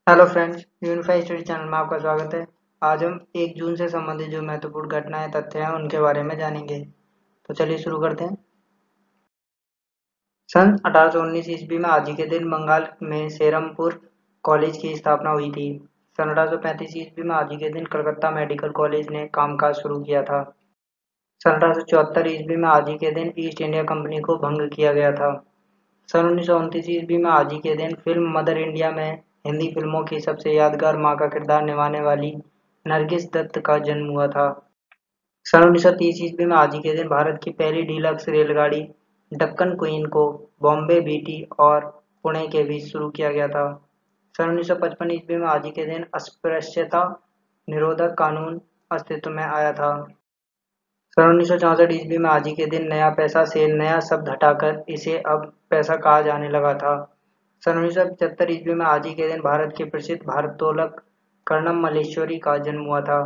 Hello friends, unified study channel में आपका स्वागत है। आज हम 1 जून से संबंधित जो महत्वपूर्ण घटनाएं तथ्य हैं उनके बारे में जानेंगे। तो चलिए शुरू करते हैं। सन 1819 ईस्वी में आज ही के दिन बंगाल में सेरमपुर कॉलेज की स्थापना हुई थी। सन 1835 ईस्वी में आज ही के दिन कलकत्ता मेडिकल कॉलेज ने कामकाज शुरू किया था। सन 1874 ईस्वी में आज ही के दिन ईस्ट इंडिया कंपनी को भंग किया गया था। सन 1929 ईस्वी में आज ही के दिन फिल्म मदर इंडिया में हिंदी फिल्मों की सबसे यादगार मां का किरदार निभाने वाली नरगिस दत्त का जन्म हुआ था। सन 1930 ईस्वी में आज ही के दिन भारत की पहली डीलक्स रेलगाड़ी दक्कन क्वीन को बॉम्बे बीटी और पुणे के बीच शुरू किया गया था। सन 1955 ईस्वी में आज ही के दिन अस्पृश्यता निरोधक कानून अस्तित्व में आया था। सन 1964 ईस्वी में आज ही के दिन नया पैसा से नया शब्द हटाकर इसे अब पैसा कहा जाने लगा था। सन 1975 ईस्वी में आज ही के दिन भारत के प्रसिद्ध भारोत्तोलक कर्णम मल्लेश्वरी का जन्म हुआ था।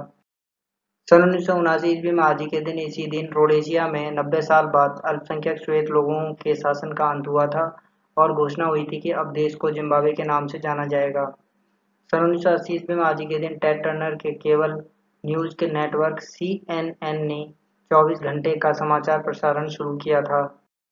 सन 1979 ईस्वी में आज ही के दिन इसी दिन रोडेशिया में 90 साल बाद अल्पसंख्यक श्वेत लोगों के शासन का अंत हुआ था और घोषणा हुई थी कि अब देश को जिम्बाब्वे के नाम से जाना जाएगा। सन 1980 ईस्वी में आज ही के दिन टेड टर्नर के केबल न्यूज के नेटवर्क CNN ने 24 घंटे का समाचार प्रसारण शुरू किया था।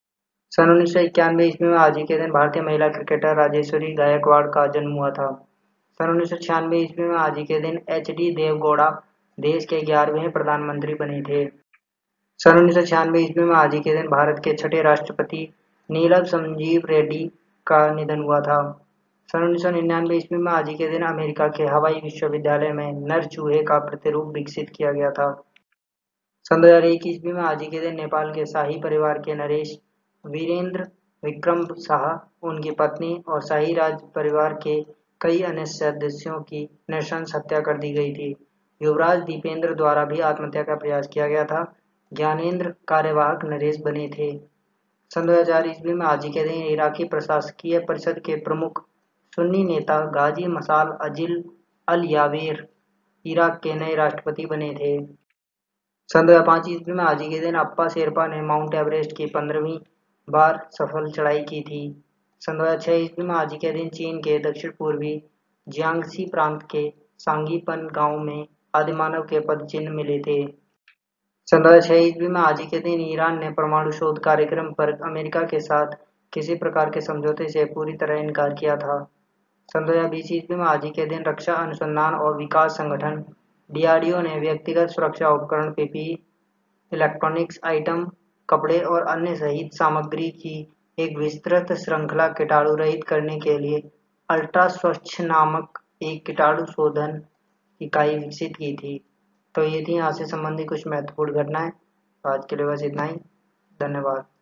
सन 1991 ईस्वी में आज ही के दिन भारतीय महिला क्रिकेटर राजेश्वरी गायकवाड़ का जन्म हुआ था। सन 1996 ईस्वी में आज ही के दिन HD देवगौड़ा देश के 11वें प्रधानमंत्री बने थे। सन 1996 ईस्वी में आज ही के दिन भारत के छठे राष्ट्रपति नीलम संजीव रेड्डी का निधन हुआ था। सन 1999 ईस्वी में आज ही के दिन अमेरिका के हवाई विश्वविद्यालय में नर चूहे का प्रतिरूप विकसित किया गया था। सन 2001 ईस्वी में आज ही के दिन नेपाल के शाही परिवार के नरेश वीरेंद्र विक्रम शाह, उनकी पत्नी और शाही राज परिवार के कई अन्य सदस्यों की नृशंस हत्या कर दी गई थी। युवराज दीपेंद्र द्वारा भी आत्महत्या का प्रयास किया गया था। ज्ञानेंद्र कार्यवाहक नरेश बने थे। सन 2004 ईस्वी में आज ही के दिन इराकी प्रशासकीय परिषद के प्रमुख सुन्नी नेता गाजी मसाल अजिल अल यावेर इराक के नए राष्ट्रपति बने थे। सन 2005 ईस्वी में आज ही के दिन अप्पा शेरपा ने माउंट एवरेस्ट की 15वीं बार सफल चढ़ाई की थी। सन 2006 ईस्वी में आज ही के दिन चीन के दक्षिण पूर्वी जियांगसी प्रांत के सांगीपन गांव में आदिमानव के पदचिह्न मिले थे। सन 2006 ईस्वी में आज ही के दिन ईरान ने परमाणु शोध कार्यक्रम पर अमेरिका के साथ किसी प्रकार के समझौते से पूरी तरह इनकार किया था। सन 2020 ईस्वी में आज ही के दिन रक्षा अनुसंधान और विकास संगठन DRDO ने व्यक्तिगत सुरक्षा उपकरण PPE, इलेक्ट्रॉनिक्स आइटम, कपड़े और अन्य सहित सामग्री की एक विस्तृत श्रृंखला कीटाणु रहित करने के लिए अल्ट्रा स्वच्छ नामक एक कीटाणु शोधन इकाई विकसित की थी। तो ये थी यहाँ से संबंधित कुछ महत्वपूर्ण घटनाएं। आज के लिए बस इतना ही। धन्यवाद।